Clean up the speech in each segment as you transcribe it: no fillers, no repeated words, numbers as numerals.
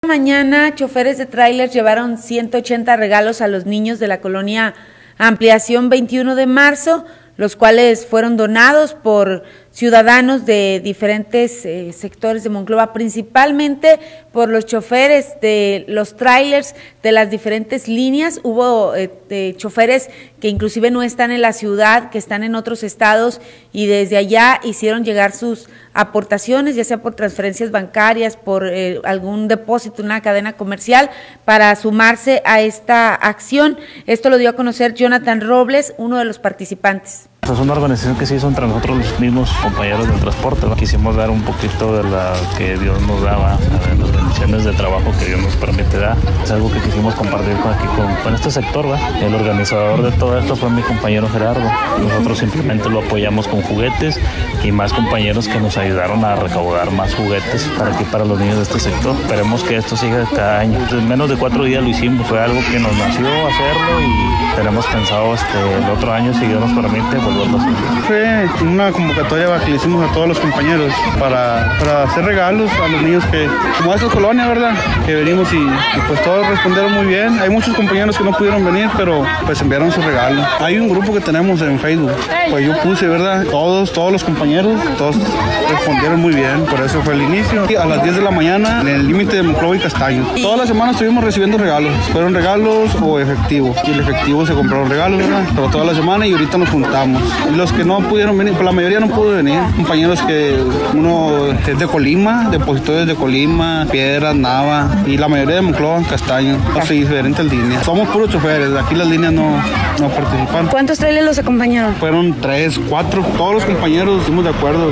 Mañana, choferes de tráiler llevaron 180 regalos a los niños de la colonia Ampliación 21 de marzo, los cuales fueron donados por ciudadanos de diferentes sectores de Monclova, principalmente por los choferes de los tráilers de las diferentes líneas. Hubo choferes que inclusive no están en la ciudad, que están en otros estados, y desde allá hicieron llegar sus aportaciones, ya sea por transferencias bancarias, por algún depósito en una cadena comercial, para sumarse a esta acción. Esto lo dio a conocer Jonathan Robles, uno de los participantes. Es una organización que se hizo entre nosotros los mismos compañeros del transporte, ¿no? Quisimos dar un poquito de la que Dios nos daba, las bendiciones de trabajo que Dios nos permite dar. Es algo que quisimos compartir con este sector, ¿va? El organizador de todo esto fue mi compañero Gerardo. Nosotros simplemente lo apoyamos con juguetes y más compañeros que nos ayudaron a recaudar más juguetes para los niños de este sector. Esperemos que esto siga cada año. En menos de 4 días lo hicimos, fue algo que nos nació hacerlo y tenemos pensado el otro año, si Dios nos permite, volverlo a hacer. Fue una convocatoria que le hicimos a todos los compañeros para hacer regalos a los niños que, como esta colonia, ¿verdad? Que venimos y pues todos respondieron muy bien. Hay muchos compañeros que no pudieron venir, pero pues enviaron su regalo. Hay un grupo que tenemos en Facebook, pues yo puse, ¿verdad? Todos los compañeros, todos respondieron muy bien, por eso fue el inicio. A las 10 de la mañana, en el límite de Monclova y Castaños. Todas las semanas estuvimos recibiendo regalos, fueron regalos o efectivo. Y el efectivo se compraron regalos, ¿verdad? Pero toda la semana y ahorita nos juntamos. Y los que no pudieron venir, pues la mayoría no pudo venir. Compañeros que uno es de Colima, depositores de Colima, Piedras, Nava, y la mayoría de Monclova, Castaños. Así diferentes líneas. Somos puros choferes, aquí las líneas no participan. ¿Cuántos trailers los acompañaron? Fueron 3, 4. Todos los compañeros estuvimos de acuerdo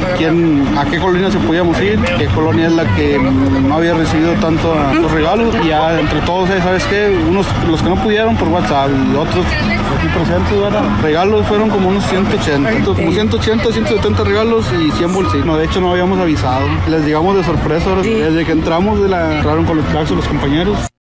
a qué colonia se podíamos ir, qué colonia es la que no había recibido tanto los regalos. Y ya entre todos, ¿sabes qué? Los que no pudieron por WhatsApp y otros aquí presentes, ¿verdad? Regalos fueron como unos 180, como 180, 170 regalos y 100 bolsillos. No, de hecho no habíamos avisado. Les llegamos de sorpresa, desde que entramos entraron con los tracks los compañeros.